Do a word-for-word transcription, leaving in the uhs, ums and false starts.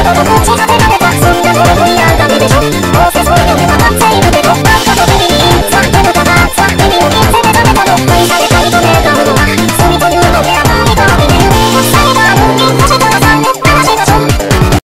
とどこち果てられた